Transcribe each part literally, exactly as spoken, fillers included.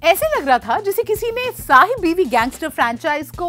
ऐसे लग रहा था जैसे किसी ने साहिब बीवी गैंगस्टर फ्रैंचाइज को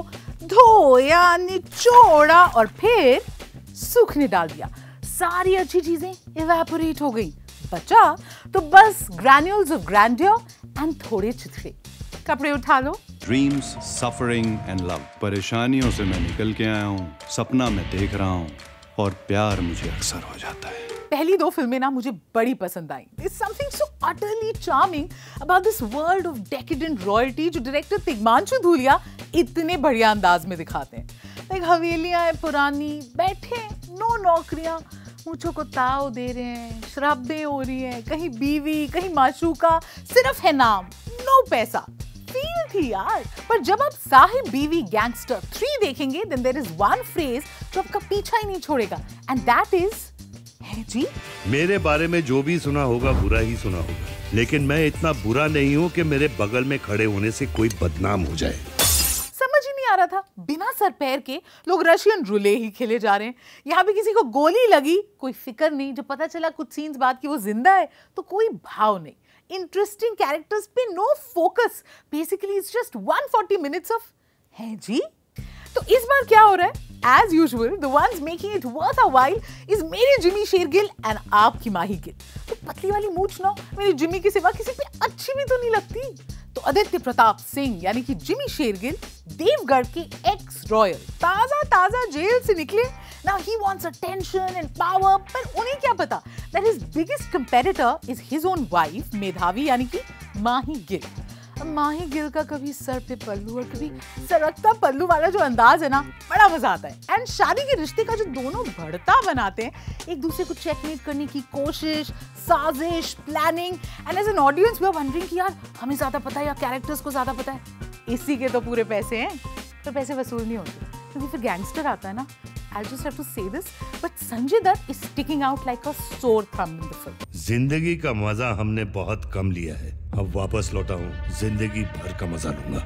धोया, निचोड़ा और फिर सूखने डाल दिया। सारी अच्छी चीजें इवेपोरेट हो गई, बचा तो बस ग्रैन्यूल्स ऑफ ग्रैंडियर एंड थोड़े चिथड़े। कपड़े उठा लो। ड्रीम्स, सफरिंग एंड लव, परेशानियों से मैं निकल के आया हूँ, सपना मैं देख रहा हूँ और प्यार मुझे अक्सर हो जाता है। पहली दो फिल्में ना मुझे बड़ी पसंद आई। There's something so utterly charming about this world of decadent royalty जो डायरेक्टर तिग्मांशु धूलिया इतने बढ़िया अंदाज में दिखाते हैं। लाइक हवेलियां हैं पुरानी, बैठे नो नौकरियां, मूंछों को ताव दे रहे हैं, शराबें हो रही हैं, कहीं बीवी कहीं माशूका, सिर्फ है नाम, नो पैसा। फील थी यार। पर जब आप साहिब बीवी गैंगस्टर थ्री देखेंगे then there is one phrase जो आपका पीछा ही नहीं छोड़ेगा and that is है जी। मेरे बारे में जो भी सुना होगा बुरा ही सुना होगा, लेकिन मैं इतना बुरा नहीं हूँ कि मेरे बगल में खड़े होने से कोई बदनाम हो जाए। समझ ही नहीं आ रहा था, बिना सर पैर के लोग रशियन रूले ही खेले जा रहे हैं। यहाँ भी किसी को गोली लगी, कोई फिक्र नहीं। जब पता चला कुछ सीन्स बाद कि वो जिंदा है तो कोई भाव नहीं। इंटरेस्टिंग कैरेक्टर्स पे no focus. Basically it's just one forty minutes of है जी। तो इस बार क्या हो रहा है? As usual, the ones making it worth a while is मेरे जिमी शेरगिल and आपकी माही गिल। तो पतली वाली मूंछ ना मेरी जिमी के सिवा किसी पे अच्छी भी तो नहीं लगती। तो आदित्य प्रताप सिंह यानी कि जिमी शेरगिल देवगढ़ के एक्स रॉयल ताजा ताजा जेल से निकले। Now he wants attention and power, पर उन्हें क्या पता that his biggest competitor is his own wife मेधावी यानी कि माही गिल। माही गिल का कभी सर पे पल्लू और कभी सरकता पल्लू वाला जो अंदाज है ना, बड़ा मजा आता है। एंड शादी के रिश्ते का जो दोनों बढ़ता बनाते हैं, एक दूसरे को चेकमेट करने की कोशिश, साजिश, planning. And as an audience we are wondering कि यार हमें ज्यादा पता है या कैरेक्टर्स को ज्यादा पता है। इसी के तो पूरे पैसे हैं, तो पैसे वसूल नहीं होते क्योंकि फिर गैंगस्टर आता है ना। I'll just have to say this, but Sanjay Dutt is sticking out like a sore thumb in the film. जिंदगी का मजा हमने बहुत कम लिया है, अब वापस लौटा हूँ, जिंदगी भर का मजा लूंगा।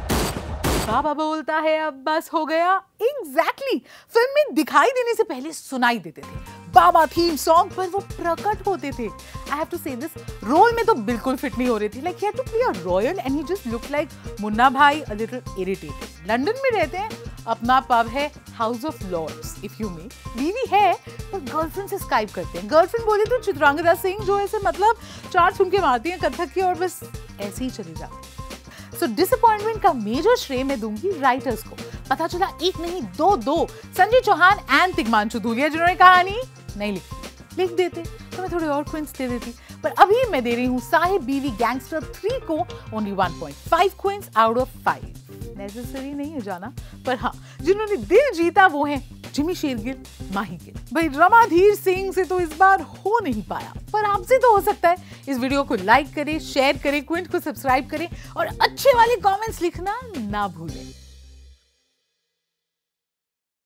बाबा बोलता है अब बस हो गया। Exactly exactly. फिल्म में दिखाई देने से पहले सुनाई देते थे बाबा थीम सॉन्ग, पर वो प्रकट होते थे। I have to say this, role में तो बिल्कुल फिट नहीं हो रहे थे। Like he had to play a royal and he just look like Munna Bhai, a little irritated. London में रहते हैं, अपना पब है House of Lords if you may, बीवी है पर गर्लफ्रेंड से स्काइप करते हैं। गर्लफ्रेंड बोले तो चित्रांगदा सिंह जो ऐसे मतलब चार ठुमके मारती हैं कथक की और बस ऐसे ही चली जाती है। सो डिसअपॉइंटमेंट का मेजर श्रेय मैं दूंगी राइटर्स को। पता चला एक नहीं दो दो संजय चौहान एंड तिग्मांशु धूलिया जिन्होंने कहानी नहीं लिखी। लिख देते तो मैं थोड़े और क्विंस दे देती, पर अभी मैं दे रही हूँ साहिब बीवी गैंगस्टर थ्री को only one point five queens out of five. Necessary नहीं है जाना, पर हाँ जिन्होंने दिल जीता वो हैं जिमी शेरगिल, माही गिल। भाई रमाधीर सिंह से तो इस बार हो नहीं पाया, पर आपसे तो हो सकता है। इस वीडियो को लाइक करें, शेयर करें, क्विंट को सब्सक्राइब करें और अच्छे वाले कमेंट्स लिखना ना भूलें।